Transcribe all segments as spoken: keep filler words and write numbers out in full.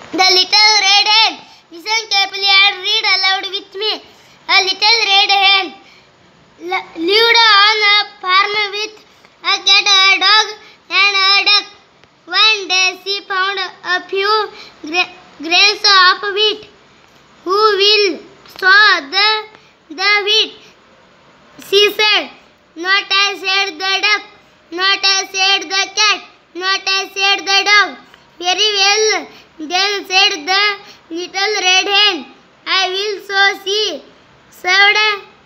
The little red hen. Listen carefully and read aloud with me. A little red hen lived on a farm with a cat, a dog, and a duck. One day she found a few gra- grains of wheat. Who will sow the, the wheat? She said. Not I, said the duck. Not I, said the cat. Not I, said the dog. Very well, then said the little red hen. I will sow. She sowed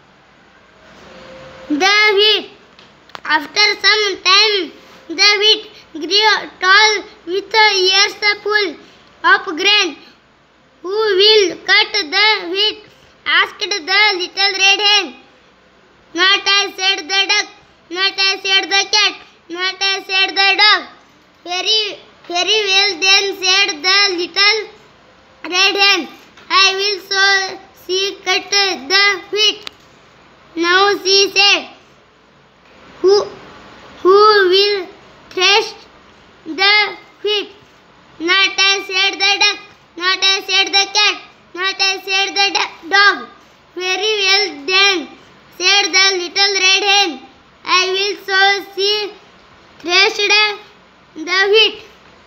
the wheat. After some time, the wheat grew tall with ears full of grain. Who will cut the wheat? Asked the little red hen. Not I, said the duck. Not I, said the cat. Not I, said the dog. Very, very well, then said the little red hen. I will sow. She cut the wheat. Now she said, Who, who will thresh the wheat? Not I, said the duck. Not I, said the cat. Not I, said the do- dog. Very well, then said the little red hen. I will sow. She threshed the wheat.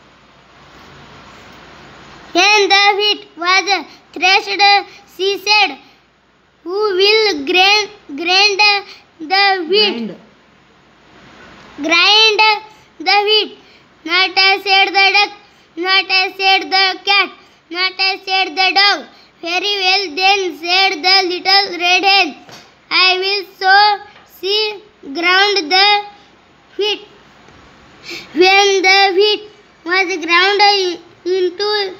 When the wheat was threshed, she said, Who will grind, grind the wheat? Grind. Grind the wheat. Not I, said the duck. Not I, said the cat. Not I, said the dog. Very well, then said the little red hen. I will sow. She ground the wheat. When the wheat was ground into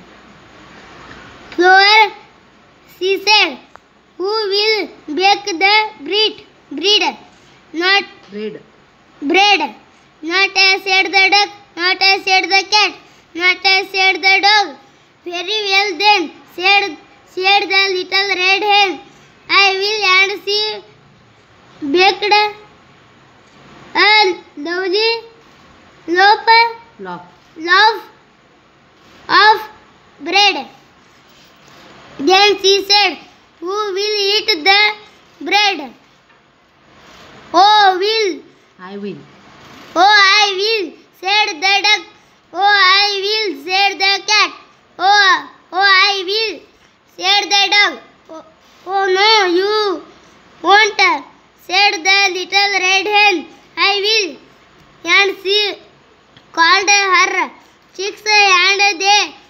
flour, she said, Who will bake the bread? Bread. Not Bread. bread. Not I, said the duck. Not I, said the cat. Not I, said the dog. Very well, then said, said the little red hen. I will, and she baked a lovely loaf, Loaf. loaf of bread. Then she said, Who will eat the bread? Oh, will. I will. Oh, I will, said the duck. Oh, I will, said the cat. Oh, oh, I will, said the dog. Oh, oh no, you won't, said the little red hen. I will. And she called her chicks, and they